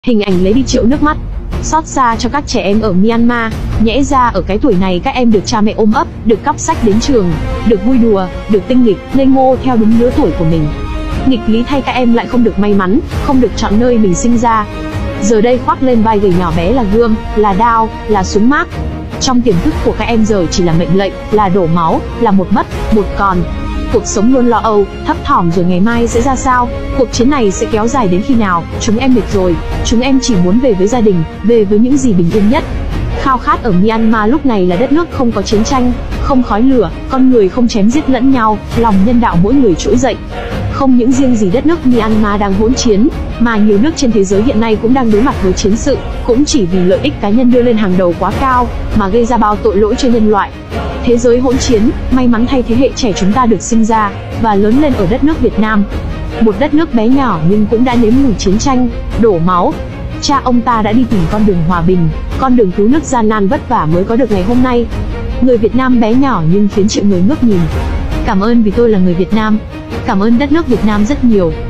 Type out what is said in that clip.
Hình ảnh lấy đi triệu nước mắt. Xót xa cho các trẻ em ở Myanmar, nhẽ ra ở cái tuổi này các em được cha mẹ ôm ấp, được cắp sách đến trường, được vui đùa, được tinh nghịch, ngây ngô theo đúng lứa tuổi của mình. Nghịch lý thay các em lại không được may mắn, không được chọn nơi mình sinh ra. Giờ đây khoác lên vai gầy nhỏ bé là gươm, là đao, là súng mác. Trong tiềm thức của các em giờ chỉ là mệnh lệnh, là đổ máu, là một mất, một còn. Cuộc sống luôn lo âu, thấp thỏm rồi ngày mai sẽ ra sao, cuộc chiến này sẽ kéo dài đến khi nào, chúng em mệt rồi, chúng em chỉ muốn về với gia đình, về với những gì bình yên nhất. Khao khát ở Myanmar lúc này là đất nước không có chiến tranh, không khói lửa, con người không chém giết lẫn nhau, lòng nhân đạo mỗi người trỗi dậy. Không những riêng gì đất nước Myanmar đang hỗn chiến, mà nhiều nước trên thế giới hiện nay cũng đang đối mặt với chiến sự, cũng chỉ vì lợi ích cá nhân đưa lên hàng đầu quá cao, mà gây ra bao tội lỗi cho nhân loại. Thế giới hỗn chiến, may mắn thay thế hệ trẻ chúng ta được sinh ra và lớn lên ở đất nước Việt Nam. Một đất nước bé nhỏ nhưng cũng đã nếm mùi chiến tranh, đổ máu. Cha ông ta đã đi tìm con đường hòa bình, con đường cứu nước gian nan vất vả mới có được ngày hôm nay. Người Việt Nam bé nhỏ nhưng khiến triệu người ngước nhìn. Cảm ơn vì tôi là người Việt Nam. Cảm ơn đất nước Việt Nam rất nhiều.